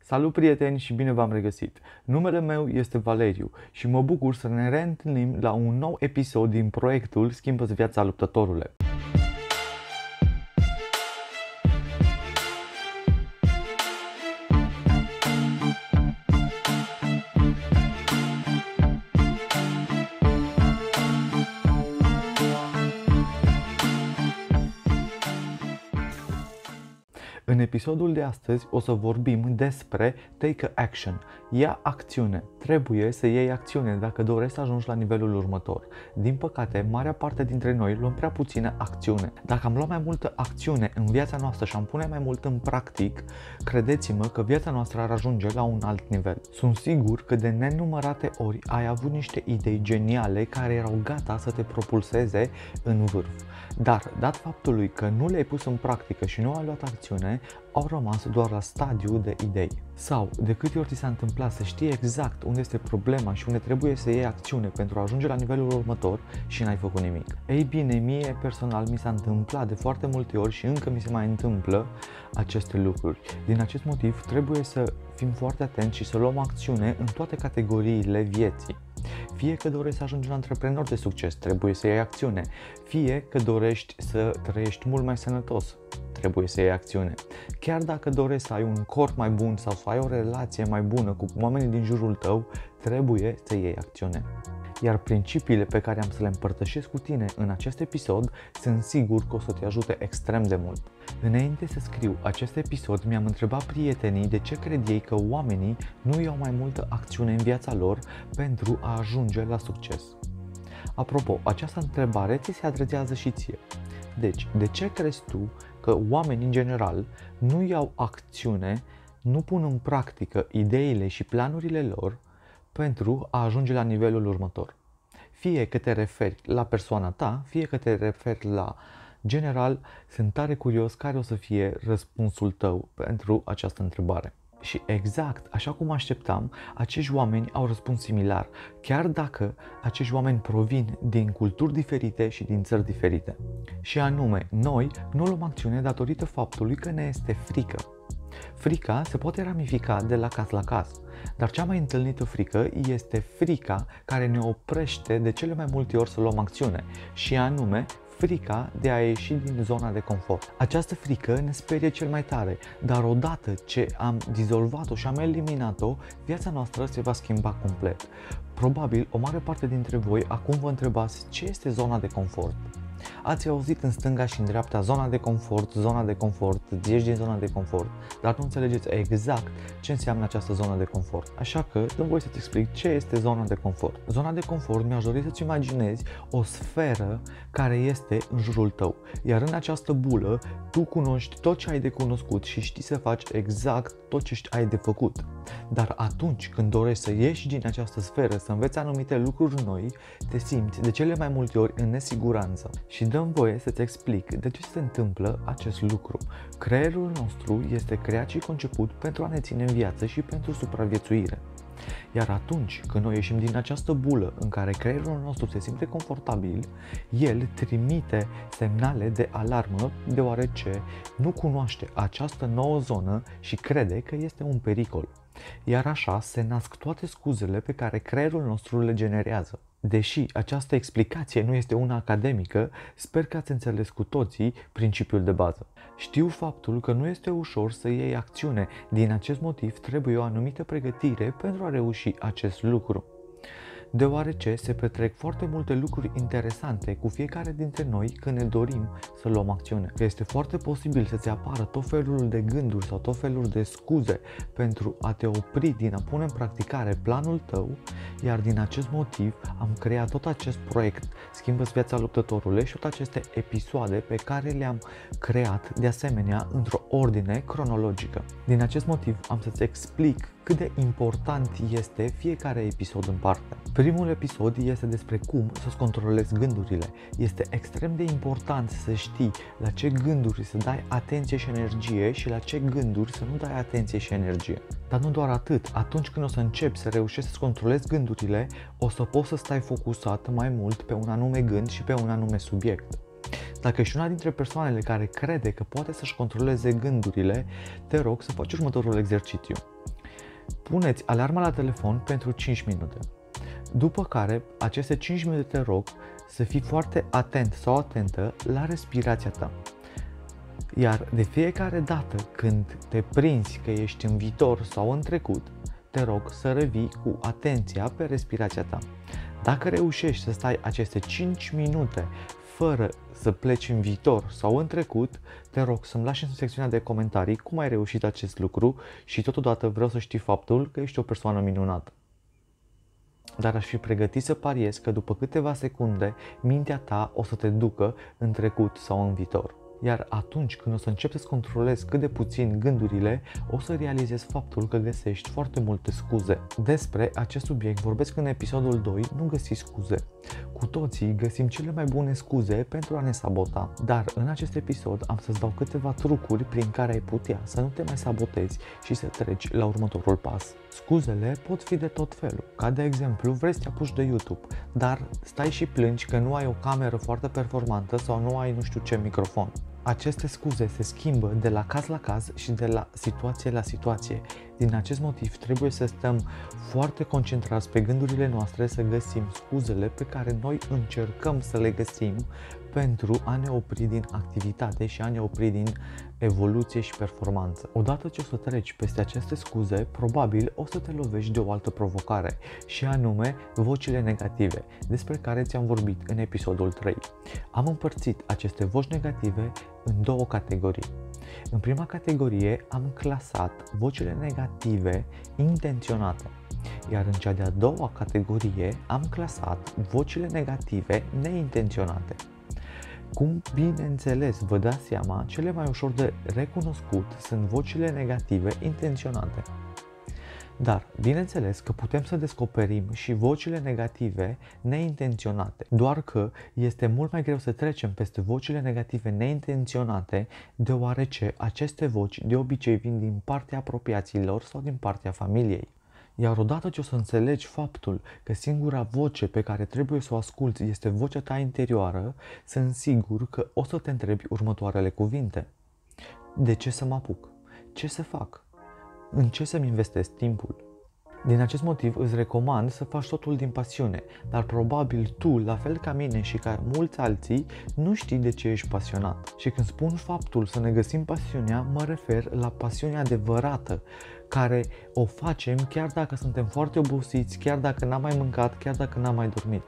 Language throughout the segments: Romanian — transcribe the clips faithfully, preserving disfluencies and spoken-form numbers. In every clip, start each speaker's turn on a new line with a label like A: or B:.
A: Salut prieteni și bine v-am regăsit! Numele meu este Valeriu și mă bucur să ne reîntâlnim la un nou episod din proiectul Schimbă-ți viața, luptătorule! În episodul de astăzi o să vorbim despre Take Action. Ia acțiune. Trebuie să iei acțiune dacă dorești să ajungi la nivelul următor. Din păcate, marea parte dintre noi luăm prea puțină acțiune. Dacă am luat mai multă acțiune în viața noastră și am pune mai mult în practic, credeți-mă că viața noastră ar ajunge la un alt nivel. Sunt sigur că de nenumărate ori ai avut niște idei geniale care erau gata să te propulseze în vârf. Dar, dat faptului că nu le-ai pus în practică și nu ai luat acțiune, au rămas doar la stadiul de idei. Sau, de câte ori ți s-a întâmplat să știi exact unde este problema și unde trebuie să iei acțiune pentru a ajunge la nivelul următor și n-ai făcut nimic? Ei bine, mie personal mi s-a întâmplat de foarte multe ori și încă mi se mai întâmplă aceste lucruri. Din acest motiv trebuie să fim foarte atenți și să luăm acțiune în toate categoriile vieții. Fie că dorești să ajungi un antreprenor de succes, trebuie să iei acțiune. Fie că dorești să trăiești mult mai sănătos, trebuie să iei acțiune. Chiar dacă dorești să ai un corp mai bun sau să ai o relație mai bună cu oamenii din jurul tău, trebuie să iei acțiune. Iar principiile pe care am să le împărtășesc cu tine în acest episod sunt sigur că o să te ajute extrem de mult. Înainte să scriu acest episod, mi-am întrebat prietenii de ce cred ei că oamenii nu iau mai multă acțiune în viața lor pentru a ajunge la succes. Apropo, această întrebare ți se adresează și ție. Deci, de ce crezi tu că oamenii în general nu iau acțiune, nu pun în practică ideile și planurile lor pentru a ajunge la nivelul următor? Fie că te referi la persoana ta, fie că te referi la general, sunt tare curios care o să fie răspunsul tău pentru această întrebare. Și exact așa cum așteptam, acești oameni au răspuns similar, chiar dacă acești oameni provin din culturi diferite și din țări diferite. Și anume, noi nu luăm acțiune datorită faptului că ne este frică. Frica se poate ramifica de la caz la caz, dar cea mai întâlnită frică este frica care ne oprește de cele mai multe ori să luăm acțiune, și anume frica de a ieși din zona de confort. Această frică ne sperie cel mai tare, dar odată ce am dizolvat-o și am eliminat-o, viața noastră se va schimba complet. Probabil o mare parte dintre voi acum vă întrebați ce este zona de confort. Ați auzit în stânga și în dreapta zona de confort, zona de confort, ieși din zona de confort, dar nu înțelegeți exact ce înseamnă această zonă de confort. Așa că dăm voie să-ți explic ce este zona de confort. Zona de confort, mi-aș dori să-ți imaginezi o sferă care este în jurul tău, iar în această bulă tu cunoști tot ce ai de cunoscut și știi să faci exact tot ce ai de făcut. Dar atunci când dorești să ieși din această sferă, să înveți anumite lucruri noi, te simți de cele mai multe ori în nesiguranță. Și dăm voie să-ți explic de ce se întâmplă acest lucru. Creierul nostru este creat și conceput pentru a ne ține în viață și pentru supraviețuire. Iar atunci când noi ieșim din această bulă în care creierul nostru se simte confortabil, el trimite semnale de alarmă deoarece nu cunoaște această nouă zonă și crede că este un pericol. Iar așa se nasc toate scuzele pe care creierul nostru le generează. Deși această explicație nu este una academică, sper că ați înțeles cu toții principiul de bază. Știu faptul că nu este ușor să iei acțiune, din acest motiv trebuie o anumită pregătire pentru a reuși acest lucru. Deoarece se petrec foarte multe lucruri interesante cu fiecare dintre noi când ne dorim să luăm acțiune. Este foarte posibil să-ți apară tot felul de gânduri sau tot felul de scuze pentru a te opri din a pune în practicare planul tău, iar din acest motiv am creat tot acest proiect Schimbă-ți viața, luptătorule, și tot aceste episoade pe care le-am creat de asemenea într-o ordine cronologică. Din acest motiv am să-ți explic cât de important este fiecare episod în parte. Primul episod este despre cum să-ți controlezi gândurile. Este extrem de important să știi la ce gânduri să dai atenție și energie și la ce gânduri să nu dai atenție și energie. Dar nu doar atât, atunci când o să începi să reușești să-ți controlezi gândurile, o să poți să stai focusat mai mult pe un anume gând și pe un anume subiect. Dacă ești una dintre persoanele care crede că poate să-și controleze gândurile, te rog să faci următorul exercițiu. Puneți alarma la telefon pentru cinci minute. După care, aceste cinci minute te rog să fii foarte atent sau atentă la respirația ta. Iar de fiecare dată când te prinzi că ești în viitor sau în trecut, te rog să revii cu atenția pe respirația ta. Dacă reușești să stai aceste cinci minute fără să pleci în viitor sau în trecut, te rog să-mi lași în secțiunea de comentarii cum ai reușit acest lucru și totodată vreau să știi faptul că ești o persoană minunată. Dar aș fi pregătit să pariez că după câteva secunde, mintea ta o să te ducă în trecut sau în viitor. Iar atunci când o să începi să-ți controlezi cât de puțin gândurile, o să realizezi faptul că găsești foarte multe scuze. Despre acest subiect vorbesc în episodul doi, nu găsi scuze. Cu toții găsim cele mai bune scuze pentru a ne sabota, dar în acest episod am să-ți dau câteva trucuri prin care ai putea să nu te mai sabotezi și să treci la următorul pas. Scuzele pot fi de tot felul, ca de exemplu vrei să te apuci de YouTube, dar stai și plângi că nu ai o cameră foarte performantă sau nu ai nu știu ce microfon. Aceste scuze se schimbă de la caz la caz și de la situație la situație. Din acest motiv trebuie să stăm foarte concentrați pe gândurile noastre, să găsim scuzele pe care noi încercăm să le găsim pentru a ne opri din activitate și a ne opri din evoluție și performanță. Odată ce o să treci peste aceste scuze, probabil o să te lovești de o altă provocare și anume vocile negative, despre care ți-am vorbit în episodul trei. Am împărțit aceste voci negative în două categorii. În prima categorie am clasat vocile negative intenționate, iar în cea de-a doua categorie am clasat vocile negative neintenționate. Cum bineînțeles vă dați seama, cele mai ușor de recunoscut sunt vocile negative intenționate. Dar, bineînțeles că putem să descoperim și vocile negative neintenționate, doar că este mult mai greu să trecem peste vocile negative neintenționate, deoarece aceste voci de obicei vin din partea apropiaților sau din partea familiei. Iar odată ce o să înțelegi faptul că singura voce pe care trebuie să o asculți este vocea ta interioară, sunt sigur că o să te întrebi următoarele cuvinte. De ce să mă apuc? Ce să fac? În ce să-mi investesc timpul? Din acest motiv îți recomand să faci totul din pasiune, dar probabil tu, la fel ca mine și ca mulți alții, nu știi de ce ești pasionat. Și când spun faptul să ne găsim pasiunea, mă refer la pasiunea adevărată, care o facem chiar dacă suntem foarte obosiți, chiar dacă n-am mai mâncat, chiar dacă n-am mai dormit.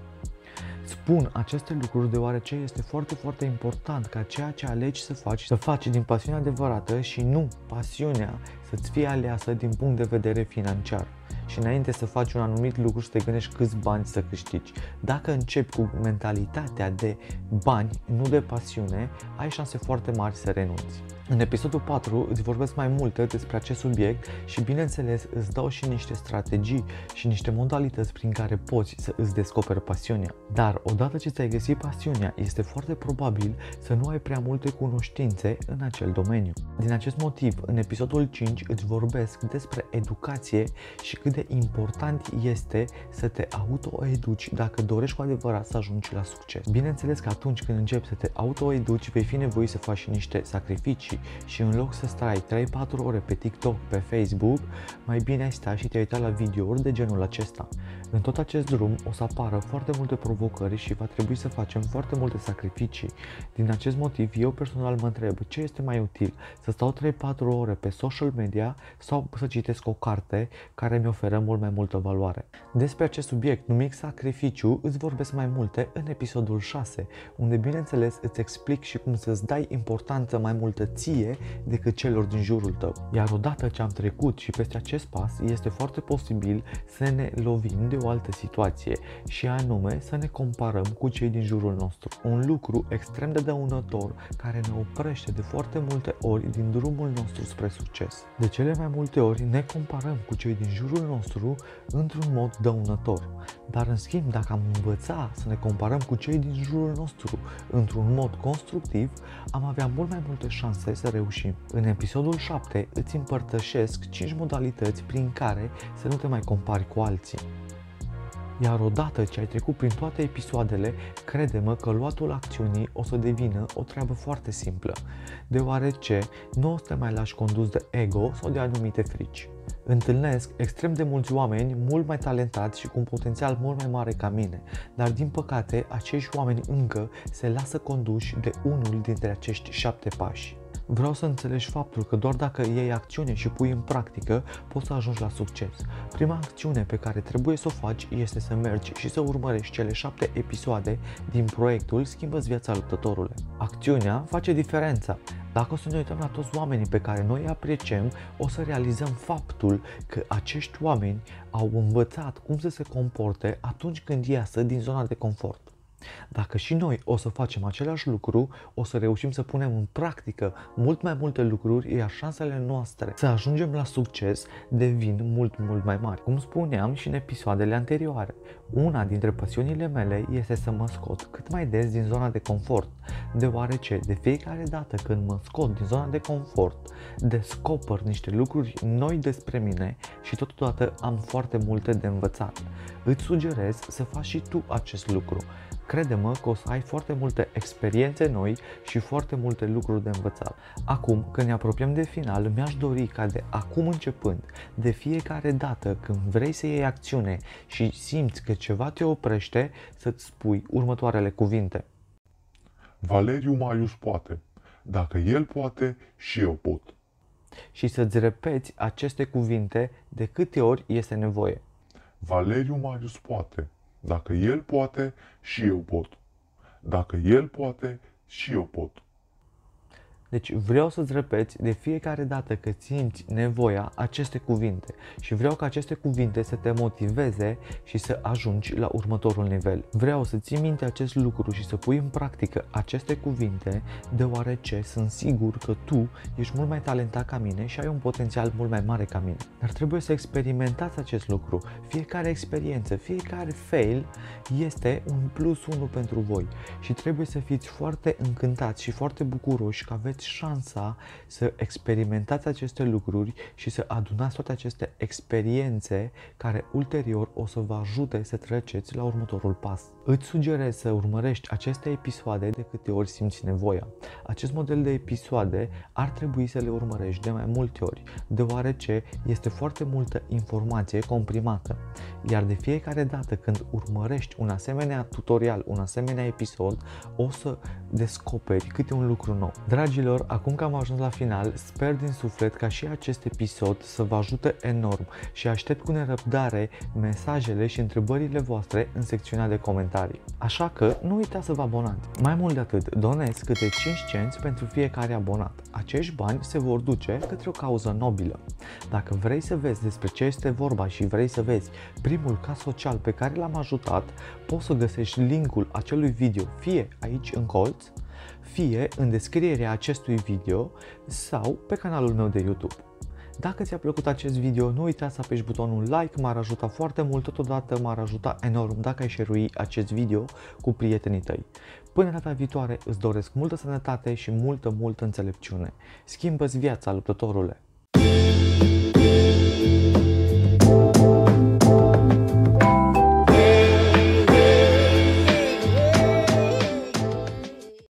A: Spun aceste lucruri deoarece este foarte, foarte important ca ceea ce alegi să faci, să faci din pasiunea adevărată și nu pasiunea să-ți fie aleasă din punct de vedere financiar. Și înainte să faci un anumit lucru să te gândești câți bani să câștigi. Dacă începi cu mentalitatea de bani, nu de pasiune, ai șanse foarte mari să renunți. În episodul patru îți vorbesc mai multe despre acest subiect și bineînțeles îți dau și niște strategii și niște modalități prin care poți să îți descoperi pasiunea. Dar odată ce ți-ai găsit pasiunea, este foarte probabil să nu ai prea multe cunoștințe în acel domeniu. Din acest motiv, în episodul cinci îți vorbesc despre educație și cât de important este să te autoeduci dacă dorești cu adevărat să ajungi la succes. Bineînțeles că atunci când începi să te autoeduci, vei fi nevoit să faci și niște sacrificii și în loc să stai trei patru ore pe TikTok, pe Facebook, mai bine ai sta și te-ai uitat la videouri de genul acesta. În tot acest drum o să apară foarte multe provocări și va trebui să facem foarte multe sacrificii. Din acest motiv, eu personal mă întreb ce este mai util, să stau trei patru ore pe social media sau să citesc o carte care mi oferă mult mai multă valoare. Despre acest subiect numit sacrificiu îți vorbesc mai multe în episodul șase, unde bineînțeles îți explic și cum să-ți dai importanță mai multă ție decât celor din jurul tău. Iar odată ce am trecut și peste acest pas, este foarte posibil să ne lovim de o altă situație și anume să ne comparăm cu cei din jurul nostru. Un lucru extrem de dăunător care ne oprește de foarte multe ori din drumul nostru spre succes. De cele mai multe ori ne comparăm cu cei din jurul nostru într-un mod dăunător. Dar în schimb, dacă am învăța să ne comparăm cu cei din jurul nostru într-un mod constructiv, am avea mult mai multe șanse să reușim. În episodul șapte îți împărtășesc cinci modalități prin care să nu te mai compari cu alții. Iar odată ce ai trecut prin toate episoadele, crede-mă că luatul acțiunii o să devină o treabă foarte simplă, deoarece nu o să te mai lași condus de ego sau de anumite frici. Întâlnesc extrem de mulți oameni mult mai talentați și cu un potențial mult mai mare ca mine, dar din păcate acești oameni încă se lasă conduși de unul dintre acești șapte pași. Vreau să înțelegi faptul că doar dacă iei acțiune și pui în practică, poți să ajungi la succes. Prima acțiune pe care trebuie să o faci este să mergi și să urmărești cele șapte episoade din proiectul Schimbă-ți viața, luptătorule. Acțiunea face diferența. Dacă o să ne uităm la toți oamenii pe care noi îi apreciem, o să realizăm faptul că acești oameni au învățat cum să se comporte atunci când iasă din zona de confort. Dacă și noi o să facem același lucru, o să reușim să punem în practică mult mai multe lucruri, iar șansele noastre să ajungem la succes devin mult, mult mai mari. Cum spuneam și în episoadele anterioare, una dintre pasiunile mele este să mă scot cât mai des din zona de confort, deoarece de fiecare dată când mă scot din zona de confort, descoper niște lucruri noi despre mine și totodată am foarte multe de învățat. Îți sugerez să faci și tu acest lucru. Crede-mă că o să ai foarte multe experiențe noi și foarte multe lucruri de învățat. Acum, când ne apropiem de final, mi-aș dori ca de acum începând, de fiecare dată când vrei să iei acțiune și simți că ceva te oprește, să-ți spui următoarele cuvinte.
B: Valeriu Maius poate. Dacă el poate, și eu pot.
A: Și să-ți repeți aceste cuvinte de câte ori este nevoie.
B: Valeriu Maius poate. Dacă el poate, și eu pot. Dacă el poate, și eu pot.
A: Deci vreau să-ți repeți de fiecare dată că simți nevoia aceste cuvinte și vreau ca aceste cuvinte să te motiveze și să ajungi la următorul nivel. Vreau să ții minte acest lucru și să pui în practică aceste cuvinte, deoarece sunt sigur că tu ești mult mai talentat ca mine și ai un potențial mult mai mare ca mine. Dar trebuie să experimentați acest lucru. Fiecare experiență, fiecare fail este un plus unu pentru voi și trebuie să fiți foarte încântați și foarte bucuroși că aveți șansa să experimentați aceste lucruri și să adunați toate aceste experiențe care ulterior o să vă ajute să treceți la următorul pas. Îți sugerez să urmărești aceste episoade de câte ori simți nevoia. Acest model de episoade ar trebui să le urmărești de mai multe ori, deoarece este foarte multă informație comprimată. Iar de fiecare dată când urmărești un asemenea tutorial, un asemenea episod, o să descoperi câte un lucru nou. Dragilor, acum că am ajuns la final, sper din suflet ca și acest episod să vă ajute enorm și aștept cu nerăbdare mesajele și întrebările voastre în secțiunea de comentarii. Așa că nu uitați să vă abonați. Mai mult de atât, donez câte cinci cenți pentru fiecare abonat. Acești bani se vor duce către o cauză nobilă. Dacă vrei să vezi despre ce este vorba și vrei să vezi primul caz social pe care l-am ajutat, poți să găsești linkul acelui video fie aici în colț, fie în descrierea acestui video sau pe canalul meu de YouTube. Dacă ți-a plăcut acest video, nu uita să apeși butonul like, m-ar ajuta foarte mult, totodată m-ar ajuta enorm dacă ai share-ui acest video cu prietenii tăi. Până data viitoare îți doresc multă sănătate și multă, multă înțelepciune. Schimbă-ți viața, luptătorule!